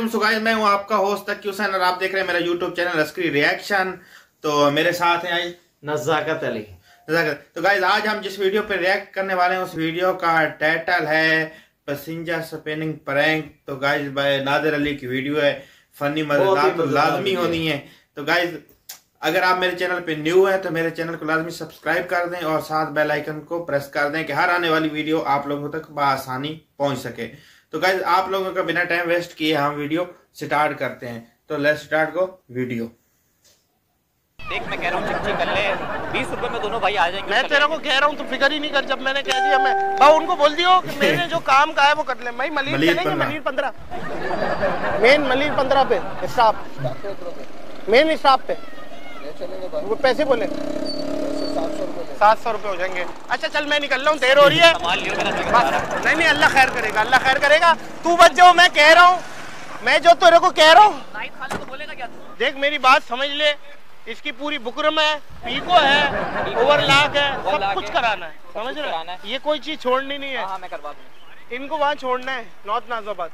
वालेकुम। So guys, मैं हूं आपका होस्ट तक हुसैन और आप देख रहे हैं मेरा यूट्यूब चैनल अस्करी रिएक्शन। तो मेरे साथ हैं आज नज़ाकत अली। तो गाइस, आज हम जिस वीडियो पे रिएक्ट करने वाले हैं उस वीडियो का टाइटल है पैसेंजर स्पिनिंग प्रैंक। तो गाइस भाई नादिर अली की वीडियो है, फनी मजेदार तो लाजमी होनी है। तो गाइस, अगर आप मेरे चैनल पे न्यू हैं तो मेरे चैनल को लाजमी सब्सक्राइब कर दें और साथ बेल आइकन को प्रेस कर दें कि हर आने वाली वीडियो आप लोगों तक बआसानी पहुंच सके। तो गाइस, आप लोगों का बिना टाइम वेस्ट किए हम वीडियो स्टार्ट करते हैं। तो लेट्स स्टार्ट गो वीडियो। देख, मैं कह रहा हूँ चिक चिक कर ले, 20 रुपए में दोनों भाई आ जाएंगे। मैं तेरे को कह रहा हूँ तो फिक्र ही नहीं कर। जब मैंने कह दिया, मैं भाई उनको बोल दियो कि मैंने जो काम कहा है वो कर ले। भाई मलिर चलेंगे, मलिर 15 मेन, मलिर 15 पे स्टॉप, मेन स्टॉप पे वो पैसे बोले 700 रुपए हो जाएंगे। अच्छा चल, मैं निकल रहा हूँ, देर हो रही है। नहीं नहीं, अल्लाह खैर करेगा, अल्लाह खैर करेगा। तू बच जाओ, मैं कह रहा हूँ, मैं जो तेरे को कह रहा हूँ। देख मेरी बात समझ ले, इसकी पूरी बुकरम है, पीको है, ओवरलॉक है, सब कुछ कराना है, समझ रहे हैं? ये कोई चीज छोड़नी नहीं है। मैं करवा दूंगा। इनको वहाँ छोड़ना है, north Najibabad,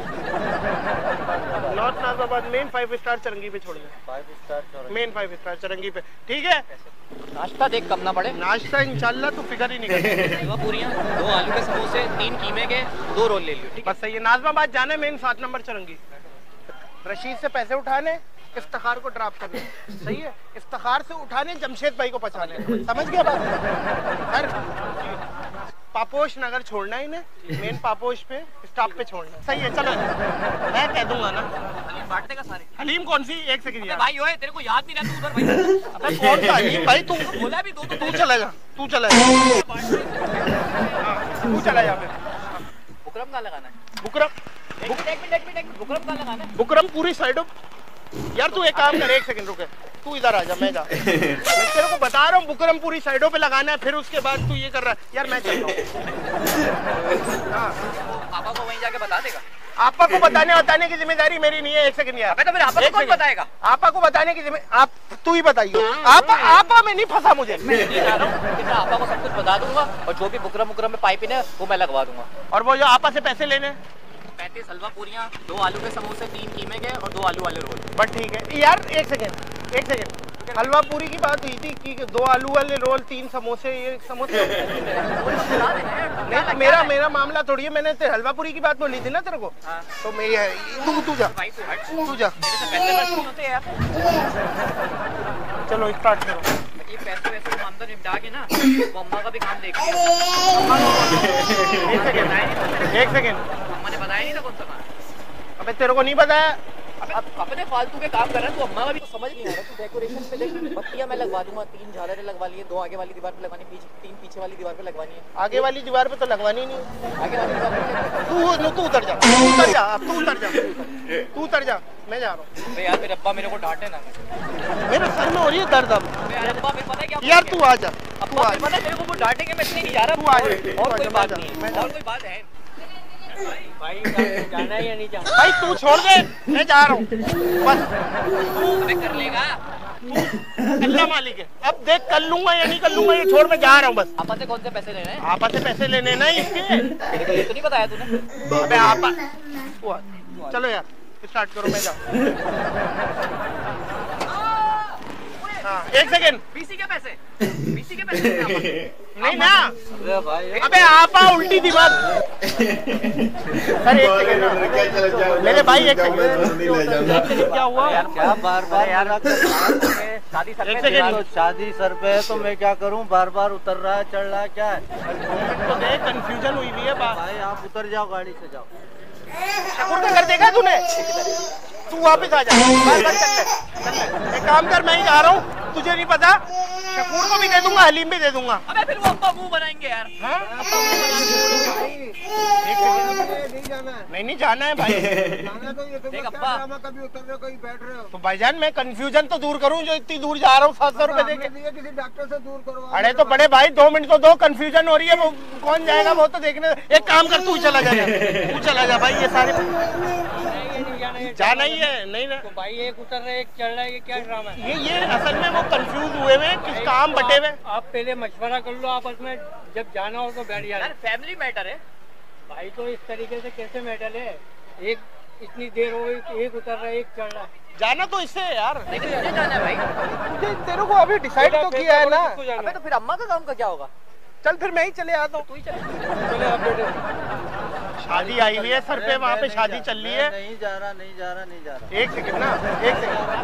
north Najibabad main 5 star चरंगी पे छोड़ना है। 5 स्टार मेन 5 स्टार चरंगी पे, ठीक है? नाश्ता देख कम ना पड़े। नाश्ता इंशाल्लाह तू फिक्र ही नहीं कर। पूरियां, 2 आलू के समोसे, 3 कीमे के, 2 रोल ले लियो, ठीक है? बस सही है। नाजिबाबाद जाना है, मेन 7 नंबर चरंगी। रशीद से पैसे उठाने, इफ्तिखार को ड्रॉप करने, सही है? इफ्तिखार से उठाने, जमशेद भाई को पहुंचाने, समझ गया बात? सर पापोश नगर छोड़ना है इन्हें, मेन पापोश पे स्टॉप पे छोड़ना है, सही है? चलो मैं कह दूंगा ना। हलीम बांट देगा सारे। हलीम कौन सी? एक सेकंड यार भाई, ओए तेरे को याद नहीं रहता उधर भाई। अबे कौन सा हलीम भाई? तू बोला भी दो, तू चला जा, तू चला जा, तू चला जा। बुकरम का लगाना है। बुकरम, एक मिनट, बुकरम का लगाना है। बुकरम पूरी साइडों। यार तू एक काम कर, एक सेकंड रुके, तू इधर आ जा, मैं जा। मैं तेरे को बता रहा हूँ, बुकरम पूरी साइडों पे लगाना है, फिर उसके बाद तू ये कर रहा है। यार मैं चल रहा हूँ। पापा को वहीं जाके बता देगा। आपा को बताने की जिम्मेदारी मेरी नहीं है। एक सेकंड यार। तो मेरे आपा को कौन बताएगा? आपा को बताने की जिम्मेदारी आप, तू ही बताइए। आपा में नहीं फंसा मुझे। मैं जा रहा हूँ कि मैं आपा को सब कुछ बता दूंगा और जो भी बुकरम में पाइप है वो मैं लगवा दूंगा। और वो जो आपा से पैसे लेने 35 हलवा पूरियां, 2 आलू के समोसे, 3 कीमे के और 2 आलू वाले रोल। बस ठीक है यार। एक सेकंड, हलवा पूरी की बात हुई थी कि 2 आलू वाले रोल, 3 समोसे, ये समोसे नहीं तो मेरा मामला थोड़ी है। मैंने हलवा पूरी की बात बोली थी ना तेरे को। तो मेरी तू जा, तू जा। चलो स्टार्ट करो। ये पैसे वैसे मामला निपटा के ना वो अम्मा का भी काम देख। एक सेकंड, अम्मा ने बताया नहीं था कौन सा काम। अबे तेरे को नहीं बताया? अब अपने फालतू के काम कर रहा है तो अम्मा का भी तो समझ नहीं आ रहा। तू डेकोरेशन पे देख, बत्तियां मैं लगवा दूंगा, 3 झालरें लगवा लिए, 2 आगे वाली दीवार पे लगवानी, 3 पीछे वाली दीवार पे लगवानी है। आगे वाली दीवार पे तो लगवानी नहीं। आगे वाली दीवार पे तू उतर जा, तू उतर जा, मैं जा रहा हूँ। यार मेरे अब्बा मेरे को डांटे ना। मेरे सर में हो रही है दर्द अब। यार अब्बा मेरे पता है क्या यार तू आ जा, तू आ जा। मेरे को वो डांटेंगे, मैं इसलिए नहीं जा रहा। तू आ जा, और कोई बात नहीं, और कोई बात है भाई। जाना है या नहीं जाना? भाई तू छोड़ दे, मैं जा रहा हूँ बस। मैं कर लेगा, अल्लाह मालिक है। अब देख कर लूंगा या नहीं कर लूंगा, ये छोड़, मैं जा रहा हूँ बस। आपा से कौन से पैसे लेने हैं? आपा से पैसे लेने ना इसके। ये तो नहीं बताया तूने। अबे आपा, चलो यार स्टार्ट करो, मैं जाऊँ। हाँ, एक सेकंड। पीसी के पैसे नहीं ना। अबे आपा उल्टी दिमाग। सर एक सेकंड मेरे भाई, एक सेकंड। क्या हुआ यार? क्या बार यार शादी सर पे है तो मैं क्या करूं? बार उतर रहा है, चढ़ रहा है, क्या है? तो देख कंफ्यूजन हुई हुई है। भाई आप उतर जाओ, गाड़ी से जाओ। शकूर का कर देगा तूने? तू वापस आ जा, चल ले। एक काम कर, मैं ही जा रहा हूँ, तुझे नहीं पता। शकूर को भी दे दूंगा, हलीम भी दे दूंगा। अबे फिर वो अब्बा मुंह बनाएंगे यार। नहीं जाना है भाई। देख अब्बा, कभी उतर रहे हो, कहीं बैठ रहे हो। तो भाईजान मैं कंफ्यूजन तो दूर करूं, जो इतनी दूर जा रहा हूँ 700 रुपए देके। किसी डॉक्टर से दूर करो। अरे तो बड़े भाई 2 मिनट तो दो, कंफ्यूजन हो रही है, वो कौन जाएगा वो तो देखने। एक काम कर, तू चला जा, तू चला जा भाई। ये सारे जाना ही है। नहीं ना तो भाई, एक उतर रहा है, एक चढ़ रहा है, ये क्या ड्रामा है? ये असल में वो कंफ्यूज हुए हुए, किस काम बटे हुए। आप पहले मशवरा कर लो आपस में, जब जाना हो तो बैठ जाना। यार फैमिली मैटर है भाई। तो इस तरीके से कैसे मैटर है? इतनी देर हो गई, एक उतर रहा है एक चढ़ रहा है। जाना तो इससे है यार। लेकिन मुझे जाना है भाई। मुझे तेरे को अभी डिसाइड तो किया है ना। अबे तो फिर अम्मा का काम का क्या होगा? चल फिर मैं ही चले आता हूँ। तू ही चल। चले आप बेटे। शादी आई हुई है सर पे, वहाँ पे शादी चल रही है। नहीं जा रहा, नहीं जा रहा, नहीं जा रहा। एक सेकंड ना, एक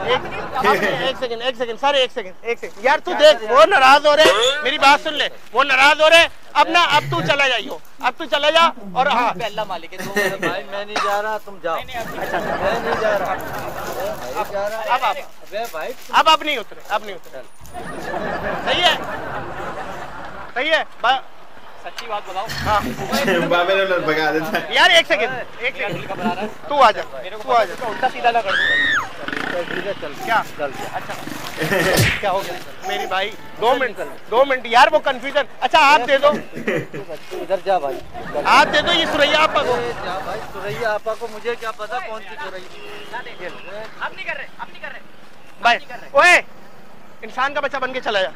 सेकंड सर, एक सेकंड यार तू देख, वो नाराज हो रहे, मेरी बात सुन ले, वो नाराज हो रहे। अब ना, अब तू चला जाइयो, अब तू चला जा। और हाँ अल्लाह मालिक है। भाई मैं नहीं जा रहा, तुम जाओ। अच्छा मैं नहीं जा रहा, अब आप भाई अब नहीं उतरे, अब नहीं उतरे। सही है, सही है। सच्ची बात बताओ। हाँ बाबे ने भगा देता है यार, एक सेकंड तू आ जा, तू आ जा। उल्टा सीधा ना कर दूं। चल क्या चल। अच्छा क्या हो गया मेरी भाई? 2 मिनट यार, वो कंफ्यूजन। अच्छा आप दे दो, इधर जा भाई, आप दे दो ये सुरैया आपा को। जा भाई। सुरैया आपा को मुझे क्या पता कौन सी सुरैया। अब नहीं कर रहे। भाई ओए, इंसान का बच्चा बन के चला जा।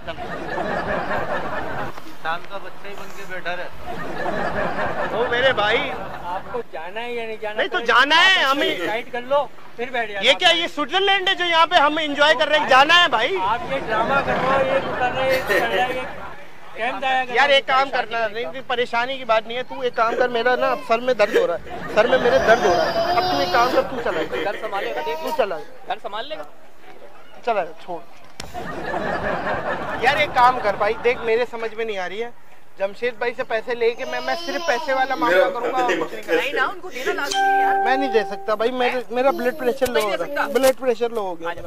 इंसान का बच्चा ही बन के बैठा रहे। ओ मेरे भाई, आपको जाना है या नहीं जाना? नहीं तो जाना है हमें। टाइट कर लो फिर बैठ जाना। ये क्या, ये स्विट्जरलैंड है जो यहाँ पे हम एंजॉय कर रहे हैं? जाना है भाई। आप ये ड्रामा कर रहे हो, एक उतर रहे एक चढ़ रहा है, टाइम जाया कर। यार एक काम करना, नहीं परेशानी की बात नहीं है। तू एक काम कर, मेरा ना सर में दर्द हो रहा है, सर में मेरे दर्द हो रहा है। अब तू एक काम कर, तू चला, घर संभालेगा। देख तू चला, घर संभाल लेगा। चला छोड़। यार एक काम कर भाई, देख मेरे समझ में नहीं आ रही है। जमशेद भाई से पैसे लेके मैं सिर्फ पैसे वाला मामला करूंगा। नहीं ना, उनको देना लाजमी है यार। मैं नहीं दे सकता भाई, मेरा ब्लड प्रेशर लो हो गया, ब्लड प्रेशर लो हो गया।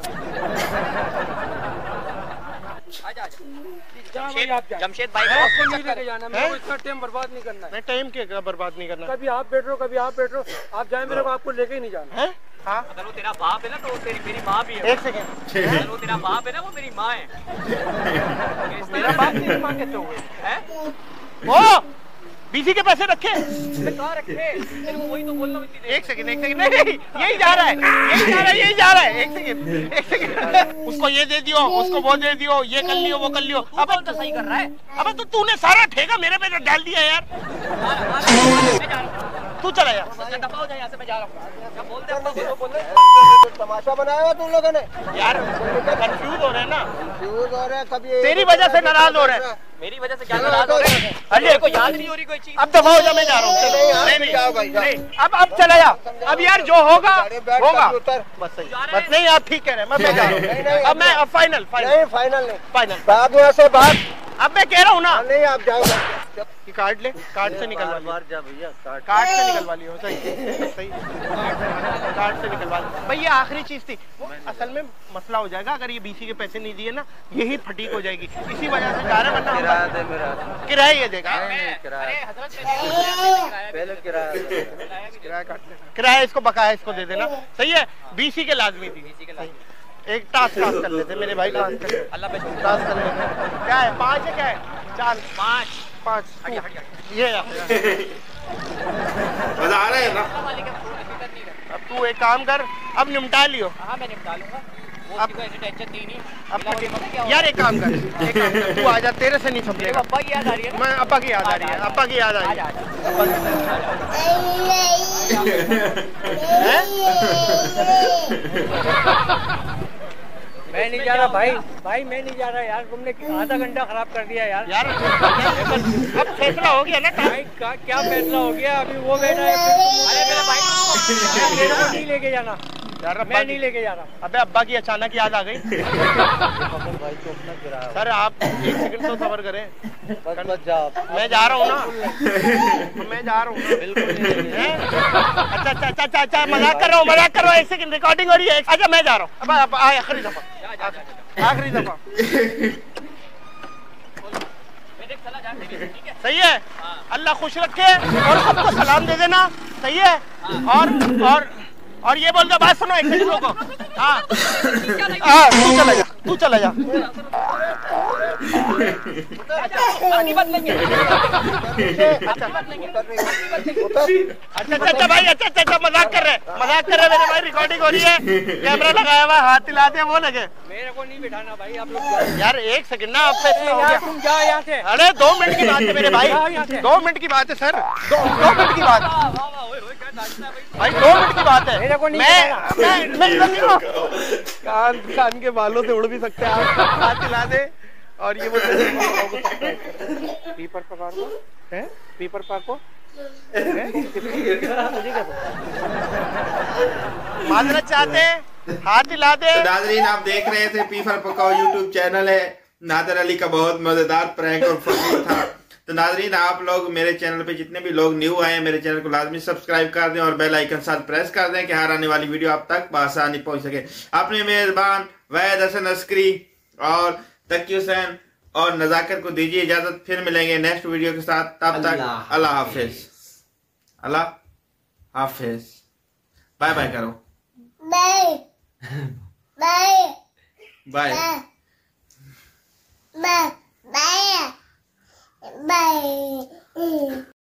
जमशेद भाई आपको नहीं लेके जाना, मेरे को इतना टाइम बर्बाद नहीं करना है। मैं टाइम क्या बर्बाद नहीं करना। कभी आप बैठ रहो, कभी आप बैठ रहो, आप जाए, मेरे को आपको लेके ही नहीं जाना है। हाँ अगर वो तेरा बाप है ना तो मेरी माँ भी है। एक सेकंड, अगर वो तेरा बाप है ना, वो मेरी माँ है। मेरा बाप तेरी माँ कैसे हो गई? हैं? ओ बीसी के पैसे रखे, कहाँ रखे? तेरे को वही तो बोल रहा हूँ इतनी देर। एक सेकंड नहीं, यही जा रहा है। एक सेकंड उसको ये दे दियो, उसको वो दे दियो, ये कर लियो, वो कर लियो। अब तो सही कर रहा है। अबे तो तूने सारा ठेका मेरे पे डाल दिया यार। मैं जा रहा हूँ। तू चला यार, दफा हो जाए यहाँ से, मैं जा रहा हूँ। क्या बोलते हैं? बोल तमाशा बनाया तुम लोगों ने यार कंफ्यूज हो रहे हैं ना, कंफ्यूज हो रहे हैं। कभी तेरी वजह से नाराज हो रहे हैं। मेरी वजह से क्या नाराज हो रहे हैं? अरे को याद नहीं हो रही कोई चीज। अब दफा हो जा, मैं जा रहा हूँ। नहीं, अब चला जा। अब यार जो होगा होगा। बस सही, बस नहीं आप ठीक कह रहे हैं, मैं जा रहा हूँ। अब मैं फाइनल बाद में से बात। अब मैं कह रहा हूँ ना, नहीं आप जाओ, कार्ड ले, कार्ड से निकलवा लियो, जा भैया, कार्ड से निकलवा लियो। सही कार्ड से निकलवा लियो भाई। ये आखिरी चीज थी। वो असल में मसला हो जाएगा अगर ये बीसी के पैसे नहीं दिए ना, यही फटीक हो जाएगी। इसी वजह से जा रहा है, वरना किराया ये देगा। पहले किराया इसको बकाया इसको दे देना। सही है, बीसी के लाजमी थी। एक टास्क कर लेते मेरे भाई, टास्क कर लेते। क्या है 5 है, क्या है 4 5 ये मजा आ रहा है ना? अब तू एक काम कर, अब निपटा लियो। हाँ मैं निपटा लूंगा। अब ऐसी टेंशन दी नहीं। अब यार एक काम कर, तू आजा, तेरे से नहीं समझेगा। अब्बा की याद आ रही है। मैं अब्बा की याद आ रही है, अब्बा की याद आ रही है। मैं नहीं जा रहा भाई मैं नहीं जा रहा यार। तुमने आधा घंटा खराब कर दिया यार। अब फैसला हो गया ना भाई क्या फैसला हो गया? अभी वो बैठा है, अरे मेरे भाई मेरे को नहीं लेके जाना यार, मैं नहीं लेके जा रहा। अबे अब्बा की अचानक याद आ गई। सर आप एक सेकंड तो सबर करें। बस जाओ, मैं जा रहा हूँ ना, मैं जा रहा हूँ। बिल्कुल अच्छा मजाक कर रहा हूँ। एक सेकंड रिकॉर्डिंग हो रही है। अच्छा मैं जा रहा हूँ। अब आखिरी दफा सही है। अल्लाह खुश रखे और सबको सलाम दे देना। सही है। और ये बोल दो, बात सुनो एक सेकंड रुको। हाँ तू चला जा। पानी बदलेंगे। अच्छा भाई, अच्छा मजाक कर रहे मेरे भाई, रिकॉर्डिंग हो रही है, कैमरा लगाया हुआ, हाथ हिलाते वो लगे। मेरे को नहीं बिठाना भाई, आप लोग यार एक सेकंड ना, आप तुम जाओ यहाँ से। अरे 2 मिनट की बात है मेरे भाई, 2 मिनट की बात है सर, 2 मिनट की बात भाई, 2 मिनट की बात है। मेरे को नहीं मैं कान के बालों से उड़ भी सकते हैं आप, हाथ हिला दे। और ये पीपर पकड़ लो, पीपर पकड़ो। माजरत चाहते हाथ हिला दे। तो नाज़रीन आप देख रहे थे पीफर पकाओ यूट्यूब चैनल है, नादर अली का बहुत मजेदार प्रैंक और फनी था। तो नाज़रीन आप लोग मेरे चैनल पे जितने भी लोग न्यू आए हैं, मेरे चैनल को लाजमी सब्सक्राइब कर दें और बेल आइकन साथ प्रेस कर दें कि हर आने वाली वीडियो आप तक बआसानी पहुंच सके। अपने मेजबान वैद हसन अस्करी और तकी हुसैन और नजाकत को दीजिए इजाजत, फिर मिलेंगे नेक्स्ट वीडियो के साथ। तब तक अल्लाह हाफिज, अल्लाह हाफिज, बाय बाय करो, bye bye bye bye bye bye.